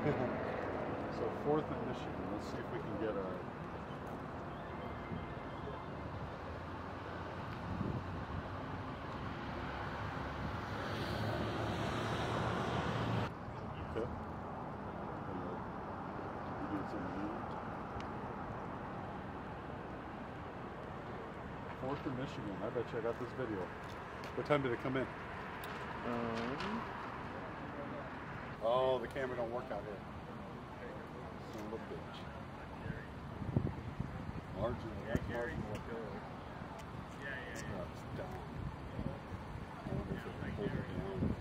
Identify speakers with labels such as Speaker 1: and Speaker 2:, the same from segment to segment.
Speaker 1: So 4th and Michigan. Let's see if we can get a... Okay. You do something new. 4th and Michigan. I bet you I got this video. What time did it come in? Oh, the camera don't work out here. Son of a bitch. Marginally. Yeah, Gary. Yeah. It's down. I wonder if it can hold it down.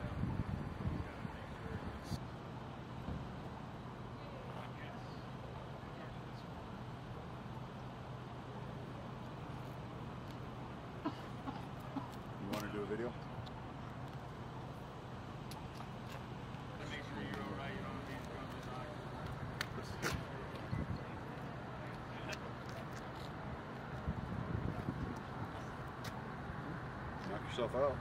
Speaker 1: You want to do a video? Knock yourself out.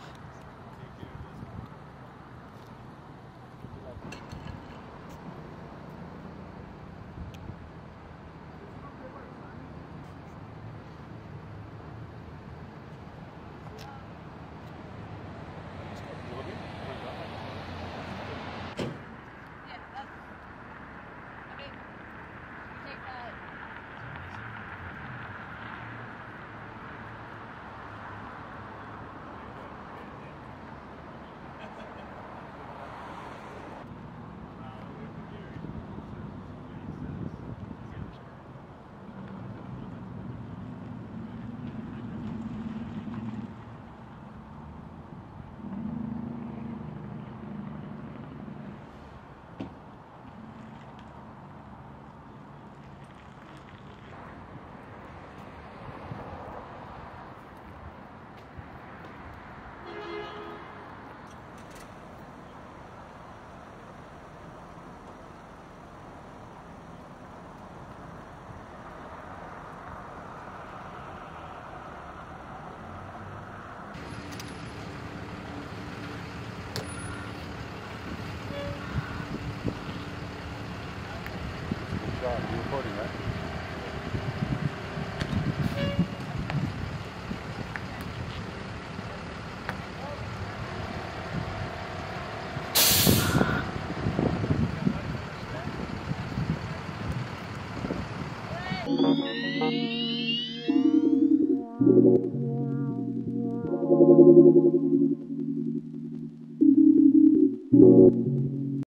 Speaker 1: You're recording, right?